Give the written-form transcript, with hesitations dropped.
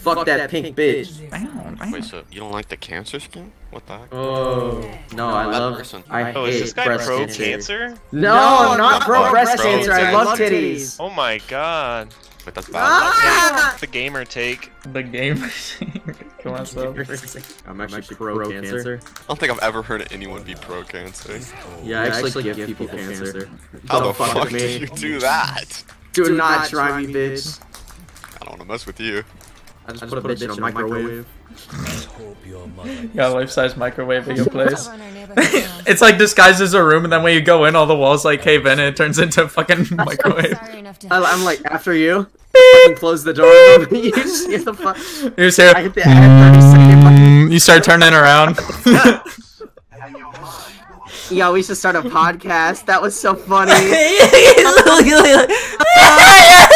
Fuck that pink bitch. Wait, so you don't like the cancer skin? What the heck? Oh no, I love. I Oh, is hate this guy breast pro cancer. cancer? No, not pro breast pro cancer. I love titties. Oh my god. Wait, that's bad. The gamer take. The gamer. Come on, so. I'm actually pro cancer. I don't think I've ever heard anyone be pro cancer. Yeah, I actually give people cancer. How the Don't fuck fuck with did me. you do that? Do not try me, bitch. I don't wanna mess with you. I just put a bitch in a microwave. Yeah, life-size microwave at your place. It's like disguised as a room, and then when you go in, all the walls like cave in, and it turns into a fucking microwave. I'm like, after you. Close the door. You just hear the fuck. You just hear. I hit the 30-second button. You start turning around. Yo, we should start a podcast. That was so funny.